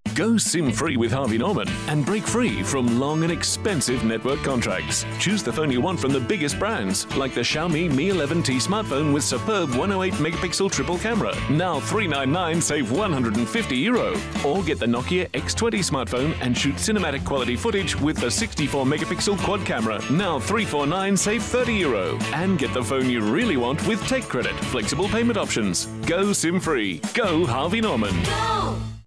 Go SIM-free with Harvey Norman and break free from long and expensive network contracts. Choose the phone you want from the biggest brands, like the Xiaomi Mi 11T smartphone with superb 108-megapixel triple camera. Now $399, save €150. Or get the Nokia X20 smartphone and shoot cinematic quality footage with the 64-megapixel quad camera. Now $349, save €30. And get the phone you really want with Take Credit, flexible payment options. Go SIM-free. Go Harvey Norman. Go!